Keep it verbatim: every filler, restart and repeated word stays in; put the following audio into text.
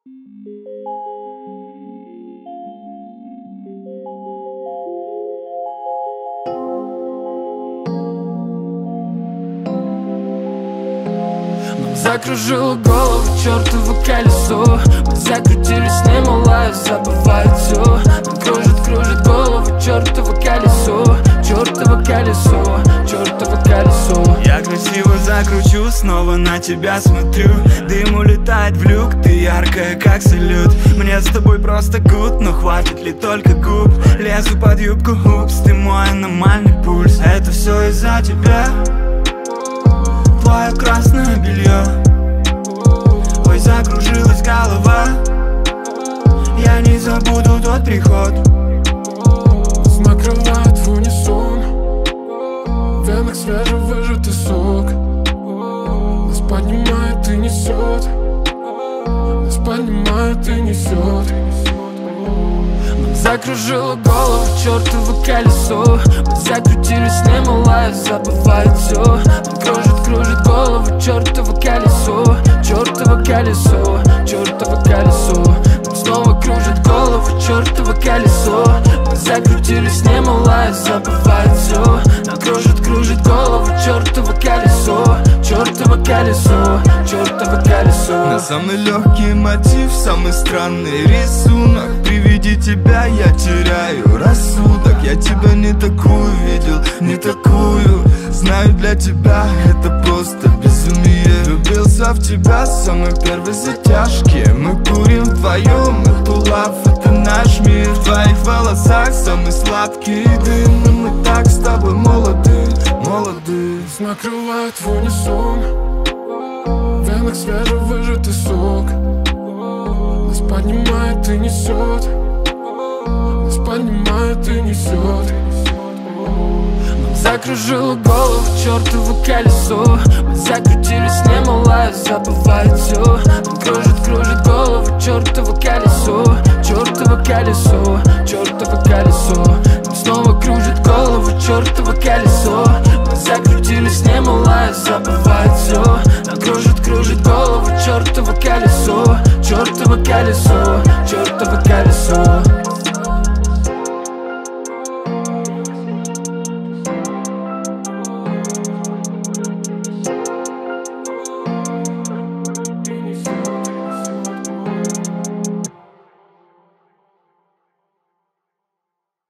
Закружило голову чертово колесо. Мы закрутились, немало, я забываю все. Нам кружит, кружит голову чертово колесо. Чертово колесо, чертово колесо. Я красиво закручу, снова на тебя смотрю. Дым улетает в люк, ты яркая как салют. Мне с тобой просто гуд, но хватит ли только губ? Лезу под юбку, упс, ты мой аномальный пульс. Это все из-за тебя, твое красное белье. Ой, закружилась голова, я не забуду тот приход. Накрывает в унисон, в венах свежевыжатый сок. Нас поднимает и несет, нас поднимает и несет. Нам закружило голову чертово колесо. Мы закрутились, немало, я забываю все. Нам кружит, кружит голову чертово колесо. Чертово колесо, чертово колесо. Нам снова кружит голову чертово колесо. Мы закрутились, немало, я забываю все. Нам кружит, кружит голову чертово колесо. Чертово колесо, чертово колесо. На самый легкий мотив, самый странный рисунок. При виде тебя я теряю рассудок. Я тебя не такую видел, не такую. Знаю, для тебя это просто безумие. Влюбился в тебя с самой первой затяжки. Мы курим вдвоем, эту лав, это наш мир. В твоих волосах самый сладкий дым. И мы так с тобой молоды, молоды. Нас накрывает в унисон, в венах свежевыжатый сок. Нас поднимает и несет, нас поднимает и несет. Нам закружило голову чертово колесо. Мы закрутились, немало, я забываю все. Нам кружит, кружит голову чертово колесо. Чертово колесо, чертово колесо. Нам снова кружит голову чертово колесо. Мы закрутились, немало, я забываю все. Нам кружит, кружит голову чертово колесо. Чертово колесо, чертово колесо.